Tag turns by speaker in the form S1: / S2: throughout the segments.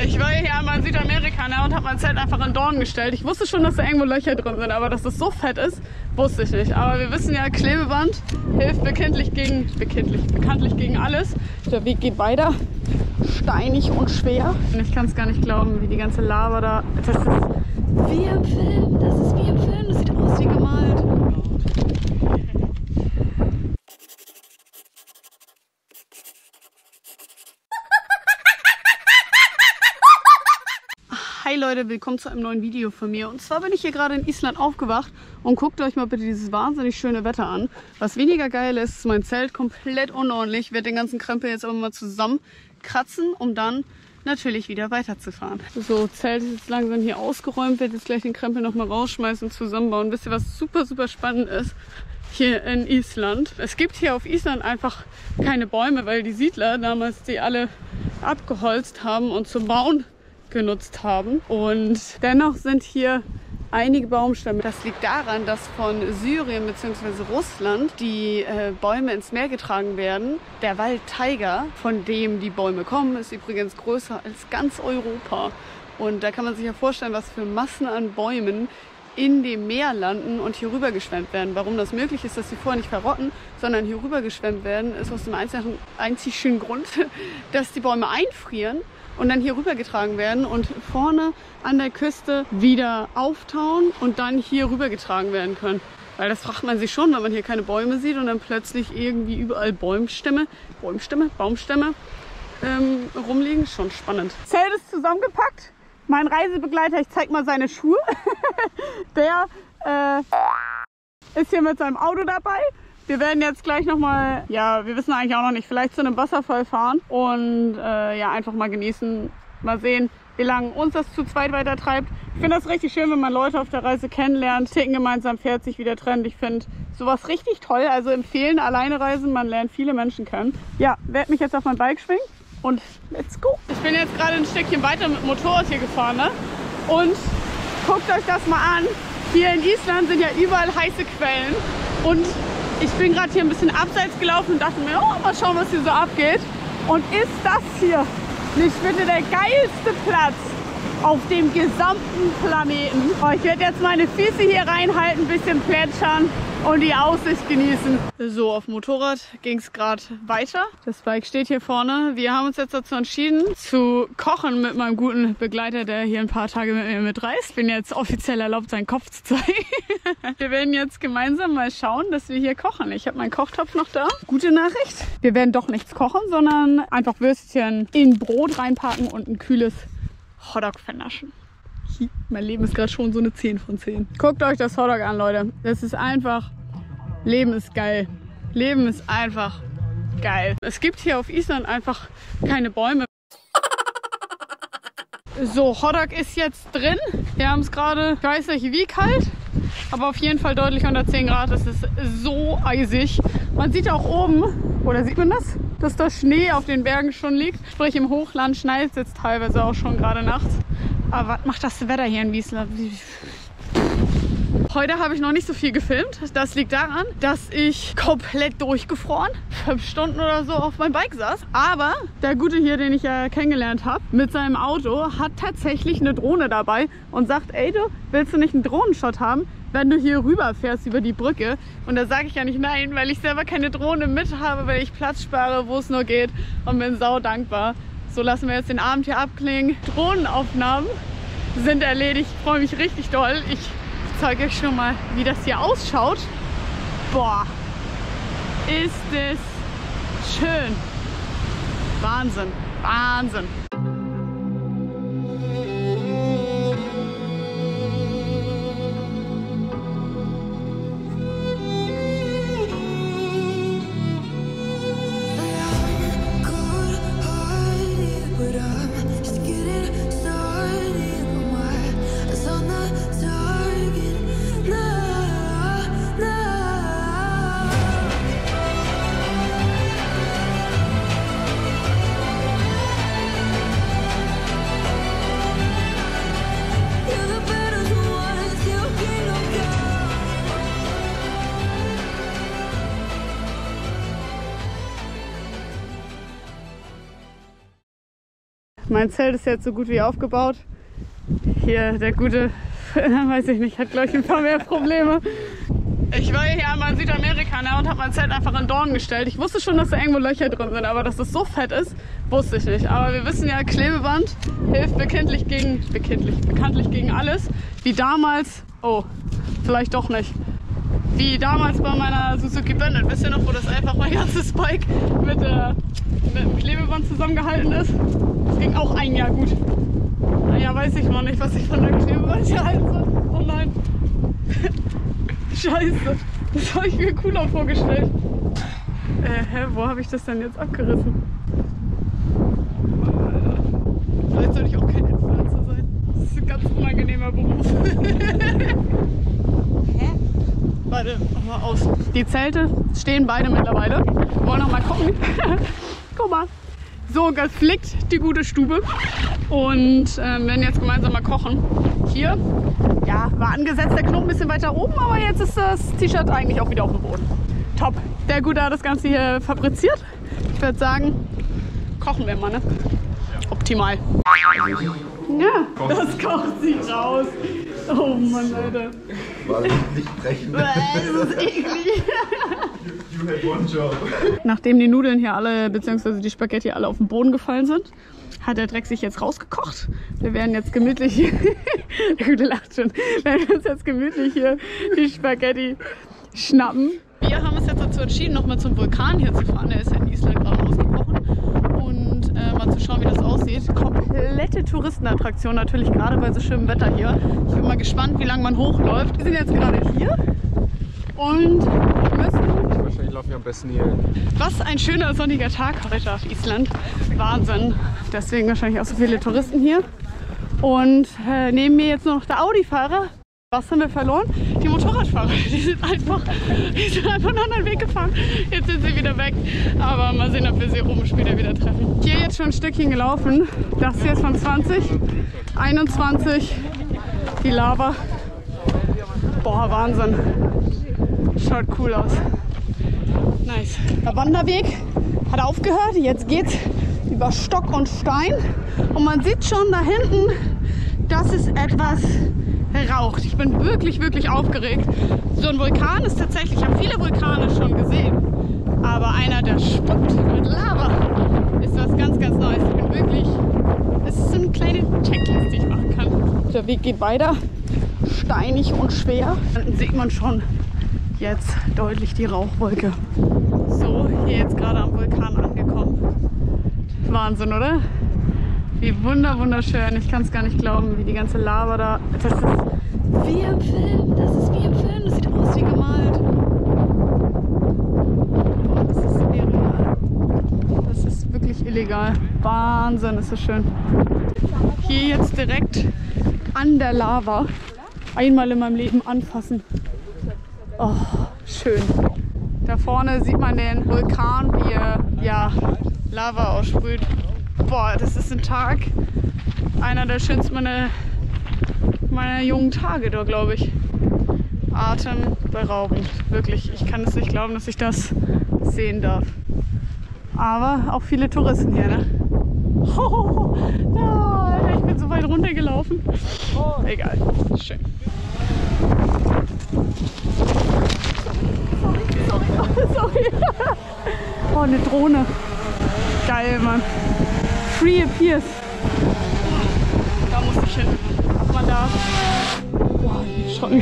S1: Ich war hier einmal in Südamerika, ne, und habe mein Zelt einfach in Dornen gestellt. Ich wusste schon, dass da irgendwo Löcher drin sind, aber dass das so fett ist, wusste ich nicht. Aber wir wissen ja, Klebeband hilft bekanntlich gegen alles. Der Weg geht weiter, steinig und schwer. Und ich kann es gar nicht glauben, wie die ganze Lava da... Das ist wie im Film, das ist wie im Film, das sieht aus wie gemalt. Hi Leute, willkommen zu einem neuen Video von mir. Und zwar bin ich hier gerade in Island aufgewacht und guckt euch mal bitte dieses wahnsinnig schöne Wetter an. Was weniger geil ist, ist mein Zelt komplett unordentlich. Ich werde den ganzen Krempel jetzt aber mal zusammenkratzen, um dann natürlich wieder weiterzufahren. So, Zelt ist jetzt langsam hier ausgeräumt, werde jetzt gleich den Krempel nochmal rausschmeißen und zusammenbauen. Wisst ihr, was super spannend ist? Hier in Island. Es gibt hier auf Island einfach keine Bäume, weil die Siedler damals die alle abgeholzt haben und zum Bauen genutzt haben. Und dennoch sind hier einige Baumstämme. Das liegt daran, dass von Syrien bzw. Russland die Bäume ins Meer getragen werden. Der Wald Taiga, von dem die Bäume kommen, ist übrigens größer als ganz Europa. Und da kann man sich ja vorstellen, was für Massen an Bäumen in dem Meer landen und hier rüber geschwemmt werden. Warum das möglich ist, dass sie vorher nicht verrotten, sondern hier rüber geschwemmt werden, ist aus dem einzigen Grund, dass die Bäume einfrieren und dann hier rüber getragen werden und vorne an der Küste wieder auftauen und dann hier rüber getragen werden können. Weil das fragt man sich schon, wenn man hier keine Bäume sieht und dann plötzlich irgendwie überall Baumstämme rumliegen. Schon spannend. Zelt ist zusammengepackt. Mein Reisebegleiter, ich zeig mal seine Schuhe. Der ist hier mit seinem Auto dabei. Wir werden jetzt gleich nochmal, ja, wir wissen eigentlich auch noch nicht, vielleicht zu einem Wasserfall fahren und ja, einfach mal genießen, mal sehen, wie lange uns das zu zweit weiter treibt. Ich finde das richtig schön, wenn man Leute auf der Reise kennenlernt, ticken gemeinsam, fährt sich wieder trennt. Ich finde sowas richtig toll, also empfehlen, alleine reisen, man lernt viele Menschen kennen. Ja, werde mich jetzt auf mein Bike schwingen und let's go. Ich bin jetzt gerade ein Stückchen weiter mit dem Motorrad hier gefahren, ne? Und guckt euch das mal an. Hier in Island sind ja überall heiße Quellen und ich bin gerade hier ein bisschen abseits gelaufen und dachte mir, oh, mal schauen, was hier so abgeht. Und ist das hier nicht bitte der geilste Platz auf dem gesamten Planeten? Oh, ich werde jetzt meine Füße hier reinhalten, ein bisschen plätschern und die Aussicht genießen. So, auf dem Motorrad ging es gerade weiter. Das Bike steht hier vorne. Wir haben uns jetzt dazu entschieden, zu kochen mit meinem guten Begleiter, der hier ein paar Tage mit mir mitreist. Bin jetzt offiziell erlaubt, seinen Kopf zu zeigen. Wir werden jetzt gemeinsam mal schauen, dass wir hier kochen. Ich habe meinen Kochtopf noch da. Gute Nachricht. Wir werden doch nichts kochen, sondern einfach Würstchen in Brot reinpacken und ein kühles Hotdog vernaschen. Mein Leben ist gerade schon so eine 10 von 10. Guckt euch das Hotdog an, Leute. Das ist einfach... Leben ist geil. Leben ist einfach geil. Es gibt hier auf Island einfach keine Bäume. So, Hotdog ist jetzt drin. Wir haben es gerade, ich weiß nicht wie kalt, aber auf jeden Fall deutlich unter 10 Grad. Es ist so eisig. Man sieht auch oben, oder sieht man das? Dass da Schnee auf den Bergen schon liegt. Sprich, im Hochland schneit es jetzt teilweise auch schon gerade nachts. Aber was macht das Wetter hier in Island? Heute habe ich noch nicht so viel gefilmt. Das liegt daran, dass ich komplett durchgefroren 5 Stunden oder so auf meinem Bike saß. Aber der Gute hier, den ich ja kennengelernt habe, mit seinem Auto, hat tatsächlich eine Drohne dabei und sagt, ey du, willst du nicht einen Drohnenshot haben, wenn du hier rüber fährst über die Brücke? Und da sage ich ja nicht nein, weil ich selber keine Drohne mit habe, weil ich Platz spare, wo es nur geht, und bin sau dankbar. So, lassen wir jetzt den Abend hier abklingen. Drohnenaufnahmen sind erledigt. Ich freue mich richtig doll. Ich zeige euch schon mal, wie das hier ausschaut. Boah, ist es schön. Wahnsinn, Wahnsinn. Mein Zelt ist jetzt so gut wie aufgebaut. Hier der gute, weiß ich nicht, hat glaube ich ein paar mehr Probleme. Ich war hier einmal in Südamerika, ne, und habe mein Zelt einfach in Dorn gestellt. Ich wusste schon, dass da irgendwo Löcher drin sind, aber dass das so fett ist, wusste ich nicht. Aber wir wissen ja, Klebeband hilft bekanntlich gegen alles. Wie damals, oh, vielleicht doch nicht. Wie damals bei meiner Suzuki Bandit. Wisst ihr noch, wo das einfach mein ganzes Bike mit dem Klebeband zusammengehalten ist? Das ging auch ein Jahr gut. Naja, weiß ich noch nicht, was ich von der Klebeband hier halten soll. Oh nein. Scheiße, das habe ich mir cooler vorgestellt. Wo habe ich das denn jetzt abgerissen? Vielleicht sollte ich auch kein Influencer sein. Das ist ein ganz unangenehmer Beruf. Hä? Warte, mach mal aus. Die Zelte stehen beide mittlerweile. Wir wollen noch mal gucken. Guck mal. So geflickt die gute Stube. Und werden jetzt gemeinsam mal kochen. Hier, ja, war angesetzt der Knoten ein bisschen weiter oben, aber jetzt ist das T-Shirt eigentlich auch wieder auf dem Boden. Top. Der Gute hat das Ganze hier fabriziert. Ich würde sagen, kochen wir mal, ne? Optimal. Ja, das kocht sich raus. Oh Mann, Alter.
S2: Nicht brechen.
S1: Das ist eklig.
S2: You had one job.
S1: Nachdem die Nudeln hier alle, beziehungsweise die Spaghetti alle auf den Boden gefallen sind, hat der Dreck sich jetzt rausgekocht. Wir werden jetzt gemütlich, der Gute lacht schon, wir werden uns jetzt gemütlich hier die Spaghetti schnappen. Wir haben uns jetzt dazu entschieden, nochmal zum Vulkan hier zu fahren. Der ist ja in Island gerade ausgebrochen. Und mal zu schauen, wie das aussieht. Komplette Touristenattraktion, natürlich gerade bei so schönem Wetter hier. Ich bin mal gespannt, wie lange man hochläuft. Wir sind jetzt gerade hier und müssen...
S2: Wahrscheinlich laufen wir am besten hier.
S1: Was ein schöner sonniger Tag heute auf Island. Wahnsinn. Deswegen wahrscheinlich auch so viele Touristen hier. Und neben mir jetzt noch der Audi-Fahrer. Was haben wir verloren? Die Motorradfahrer. Die sind einfach einen anderen Weg gefahren. Jetzt sind sie wieder weg. Aber mal sehen, ob wir sie oben später wieder treffen. Hier jetzt schon ein Stückchen gelaufen. Das hier ist von 20, 21. Die Lava. Boah, Wahnsinn. Schaut cool aus. Nice. Der Wanderweg hat aufgehört. Jetzt geht's über Stock und Stein. Und man sieht schon da hinten, dass es etwas raucht. Ich bin wirklich, wirklich aufgeregt. So ein Vulkan ist tatsächlich, ich habe viele Vulkane schon gesehen. Aber einer, der spuckt mit Lava, ist was ganz, ganz Neues. Ich bin wirklich, es ist so eine kleine Checkliste, die ich machen kann. Der Weg geht weiter. Steinig und schwer. Dann sieht man schon jetzt deutlich die Rauchwolke. So, hier jetzt gerade am Vulkan angekommen. Wahnsinn, oder? Wie wunderschön. Ich kann es gar nicht glauben, wie die ganze Lava da... Das ist wie im Film. Das ist wie im Film. Das sieht aus wie gemalt. Boah, das ist irreal. Das ist wirklich illegal. Wahnsinn, ist das schön. Hier jetzt direkt an der Lava. Einmal in meinem Leben anfassen. Oh, schön. Da vorne sieht man den Vulkan, wie er ja, Lava aussprüht. Boah, das ist ein Tag, einer der schönsten meiner jungen Tage da, glaube ich. Atemberaubend, wirklich. Ich kann es nicht glauben, dass ich das sehen darf. Aber auch viele Touristen hier, ne? Oh, ich bin so weit runtergelaufen. Egal, schön. Sorry. Oh, eine Drohne. Geil, Mann. Free Appears. Da muss ich hin. Ob man da... Boah, schon.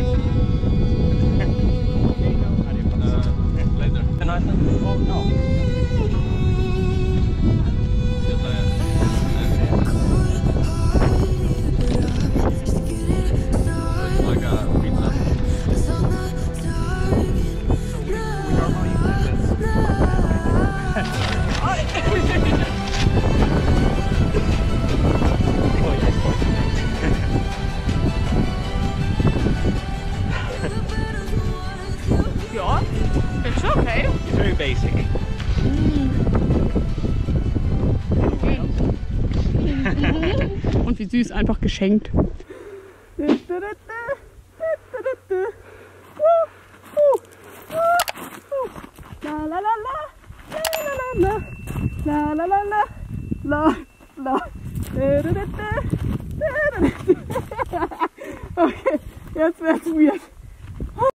S1: Ja, ist okay.
S3: Very basic.
S1: Und wie süß, einfach geschenkt. Okay, jetzt wird's weird.